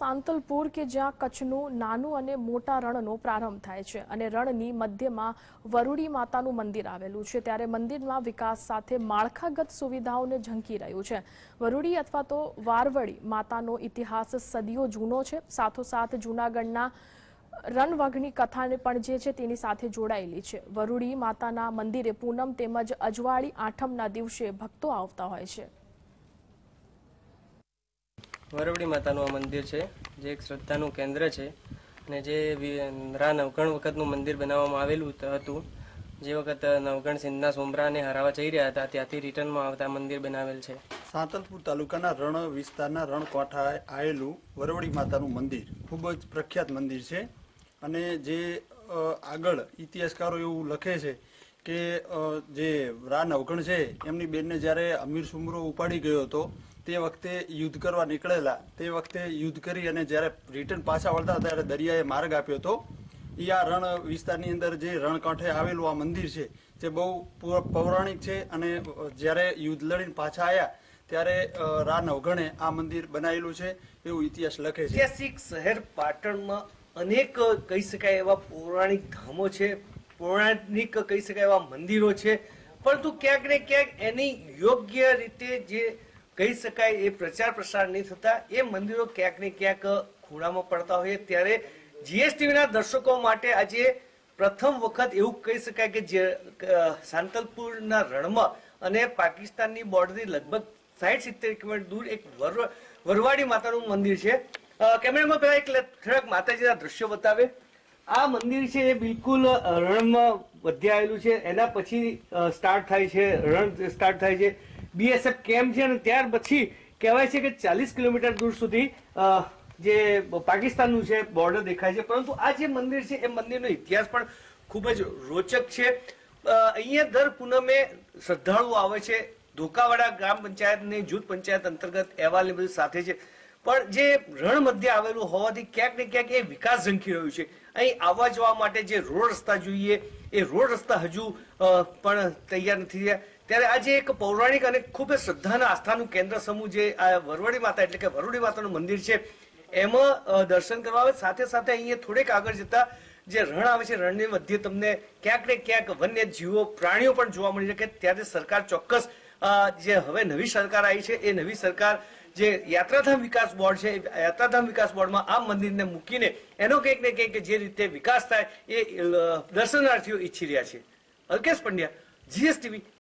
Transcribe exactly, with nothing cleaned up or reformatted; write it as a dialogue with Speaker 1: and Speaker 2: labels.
Speaker 1: सांतलपुर के ज्યાં કચ્છનું નાનું અને મોટા રણનો પ્રારંભ થાય છે અને રણની મધ્યમાં વરુડી માતાનું મંદિર આવેલું છે ત્યારે મંદિરમાં વિકાસ સાથે માળખાગત સુવિધાઓને ઝંકી રહ્યું છે। વરુડી અથવા તો વારવડી માતાનો ઇતિહાસ સદીઓ જૂનો છે। સાથોસાથ જૂનાગઢના રણવગની કથાને પણ જે છે તેની સાથે જોડાયેલી છે। વરુડી માતાના મંદિરે પૂનમ તેમજ અજવાળી આઠમના દિવસે ભક્તો આવતા હોય છે।
Speaker 2: વરુડી માતાનું આ મંદિર છે જે એક શ્રદ્ધાનું કેન્દ્ર છે અને જે રા નવગણ વખતનું મંદિર બનાવવામાં આવેલું હતું। જે વખત નવગણ સિંધના સોમરાને હરાવવા જઈ રહ્યા હતા ત્યાંથી રિટર્નમાં આવતા મંદિર બનાવેલ છે।
Speaker 3: સાંતલપુર તાલુકાના રણ વિસ્તારના રણ કોઠાએ આવેલું વરુડી માતાનું મંદિર ખૂબ જ પ્રખ્યાત મંદિર છે અને જે આગળ ઇતિહાસકારો એવું લખે છે કે જે રા નવગણ છે એમની બેનને જ્યારે અમીર સુમરો ઉપાડી ગયો હતો તે વખતે યુદ્ધ કરવા નીકળેલા તે વખતે યુદ્ધ કરી અને જ્યારે રિટર્ન પાછા વળતા ત્યારે દરિયાએ માર્ગ આપ્યો હતો। એ આ રણ વિસ્તારની અંદર જે રણકાંઠે આવેલું આ મંદિર છે જે બહુ પૌરાણિક છે અને જ્યારે યુદ્ધ લડીને પાછા આવ્યા ત્યારે રા નવગણે આ મંદિર બનાવેલું છે એવું ઇતિહાસ લખે છે।
Speaker 4: ઐતિહાસિક શહેર પાટણમાં અનેક કહી શકાય એવા પૌરાણિક ધામો છે, પૌરાણિક કહી શકાય એવા મંદિરો છે, પરંતુ ક્યાંક ને ક્યાંક એની યોગ્ય રીતે જે કહી શકાય એ પ્રચાર પ્રસાર નહીં થતા એ મંદિરો ક્યાંક ને ક્યાંક ખૂણામાં પડતા હોય। ત્યારે જીએસટીવીના દર્શકો માટે આજે પ્રથમ વખત એવું કહી શકાય કે જે સાંતલપુરના રણમાં અને પાકિસ્તાનની બોર્ડરથી લગભગ સાઠ સિત્તેર કિલોમીટર દૂર એક વરવાડી માતાનું મંદિર છે। કેમેરામાં પહેલા એક થોડાક માતાજીના દ્રશ્યો બતાવે। આ મંદિર છે એ બિલકુલ રણમાં વધ્યા આવેલું છે, એના પછી સ્ટાર્ટ થાય છે રણ સ્ટાર્ટ થાય છે બીએસએફ કેમ્પ છે અને ત્યાર પછી કહેવાય છે કે ચાલીસ કિલોમીટર દૂર સુધી જે પાકિસ્તાનનું છે બોર્ડર દેખાય છે। પરંતુ આ જે મંદિર છે એ મંદિરનો ઇતિહાસ પણ ખૂબ જ રોચક છે। અહીંયા દર પૂનમે શ્રદ્ધાળુઓ આવે છે। ધોકાવાડા ગ્રામ પંચાયતની જૂથ પંચાયત અંતર્ગત અહેવાલની બધું સાથે છે, પણ જે રણ મધ્ય આવેલું હોવાથી ક્યાંક ને ક્યાંક એ વિકાસ ઝંખી રહ્યું છે। અહીં આવવા જવા માટે જે રોડ રસ્તા જોઈએ એ રોડ રસ્તા હજુ પણ તૈયાર નથી થયા। ત્યારે આજે એક પૌરાણિક અને ખૂબ જ શ્રદ્ધાના આસ્થાનું કેન્દ્ર સમૂહ જે આ વરવડી માતા એટલે કે વરુડી માતાનું મંદિર છે એમાં દર્શન કરવા આવે। સાથે સાથે અહીંયા થોડેક આગળ જતા જે રણ આવે છે રણની મધ્ય તમને ક્યાંક ને ક્યાંક વન્ય જીવો પ્રાણીઓ પણ જોવા મળી શકે। ત્યારે સરકાર ચોક્કસ જે હવે નવી સરકાર આવી છે એ નવી સરકાર જે યાત્રાધામ વિકાસ બોર્ડ છે યાત્રાધામ વિકાસ બોર્ડમાં આ મંદિરને મૂકીને એનો કંઈક ને કંઈક જે રીતે વિકાસ થાય એ દર્શનાર્થીઓ ઈચ્છી રહ્યા છે। અલ્કેશ પંડ્યા, જીએસટીવી।